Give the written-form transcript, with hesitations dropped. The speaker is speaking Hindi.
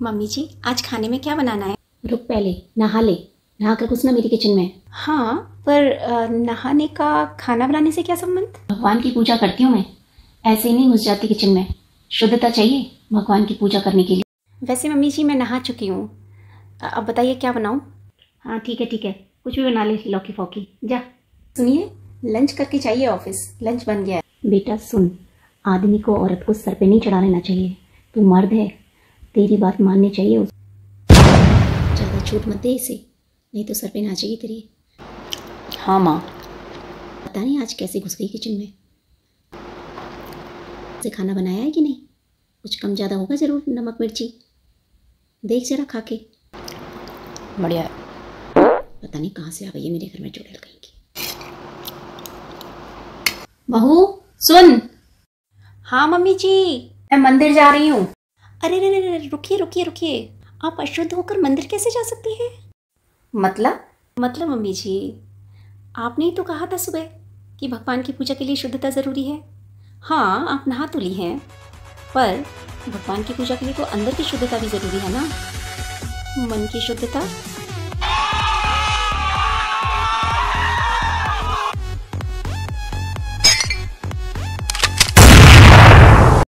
मम्मी जी, आज खाने में क्या बनाना है? रुक, पहले नहा ले। नहा कर घुसना मेरी किचन में। हाँ, पर नहाने का खाना बनाने से क्या संबंध? भगवान की पूजा करती हूँ मैं, ऐसे ही नहीं घुस जाती किचन में। शुद्धता चाहिए भगवान की पूजा करने के लिए। वैसे मम्मी जी, मैं नहा चुकी हूँ। अब बताइए क्या बनाऊँ? हाँ ठीक है, कुछ भी बना ले, लौकी फौकी। जा। सुनिए, लंच करके चाहिए ऑफिस, लंच बन गया है। बेटा सुन, आदमी को औरत को सर पे नहीं चढ़ा लेना चाहिए। तू मर्द है, तेरी बात माननी चाहिए। ज़्यादा छूट मत दे इसे, नहीं तो सर पे नाचेगी तेरी। हाँ माँ। पता नहीं आज कैसे घुस गई किचन में। से खाना बनाया है कि नहीं? कुछ कम ज़्यादा होगा ज़रूर, नमक मिर्ची देख जरा खा के। बढ़िया है। पता नहीं कहाँ से आ गई है मेरे घर में चुड़ैल कहीं की। बहू सुन। हाँ मम्मी जी, मैं मंदिर जा रही हूँ। अरे रे रे रे, रुकिए रुकिए रुकिए। आप अशुद्ध होकर मंदिर कैसे जा सकती हैं? मतलब मम्मी जी, आपने ही तो कहा था सुबह कि भगवान की पूजा के लिए शुद्धता ज़रूरी है। हाँ, आप नहा तो ली हैं, पर भगवान की पूजा के लिए तो अंदर की शुद्धता भी ज़रूरी है ना, मन की शुद्धता।